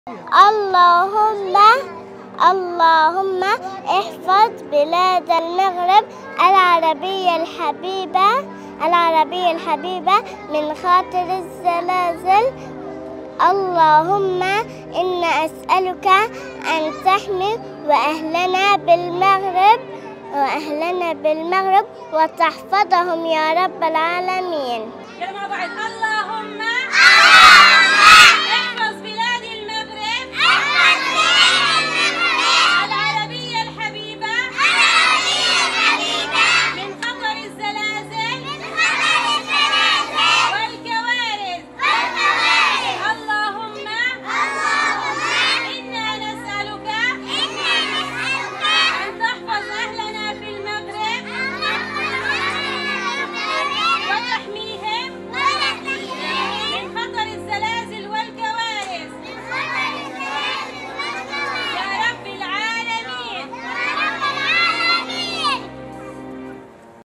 اللهم اللهم احفظ بلاد المغرب العربية الحبيبة من خاطر الزلازل. اللهم إنا أسألك أن تحمي وأهلنا بالمغرب وتحفظهم يا رب العالمين. يلا مع بعض اللهم